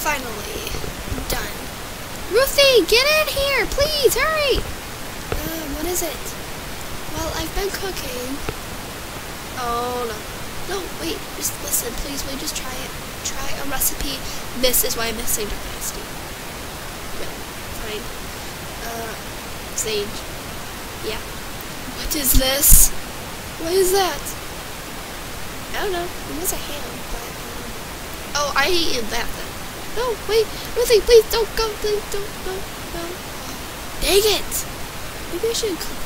finally done. Ruthie, get in here, please, hurry! What is it? Well, I've been cooking. Oh, no. No, wait, just listen, please, will you just try it? Try a recipe. This is why I'm missing Dynasty. Okay, fine. Saige. Yeah. What is this? What is that? I don't know. It was a ham, but, oh, I ate that then. No, wait, Ruthie, please don't go, please don't, no. Dang it! Maybe I should cook